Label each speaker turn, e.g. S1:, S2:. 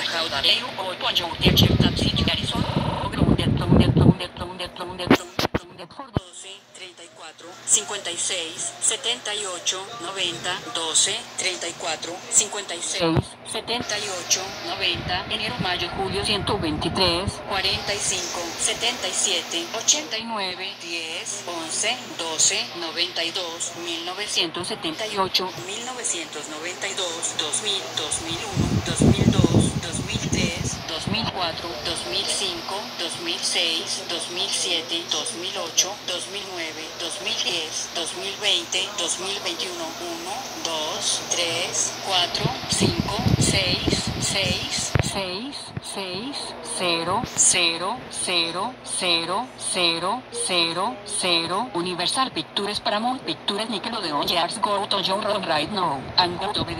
S1: Caudareio, ou pode ter taxi de Arizona. 12, 34, 56, 78, 90, 12, 34, 56, 78, 90, enero, mayo, julio, 123, 45, 77, 89, 10, 11, 12, 92, 1978, 1992, 2000, 2001, 2002, 2003, 2004, 2005, 2006, 2007, 2008, 2009, 2010, 2020, 2021, 1, 2, 3, 4, 5, 6, 6, 6, 6, 0, 0, 0, 0, 0, 0, 0, Universal Pictures, Paramount Pictures, Nickelodeon, Years Go to Your Road Right Now, and Go to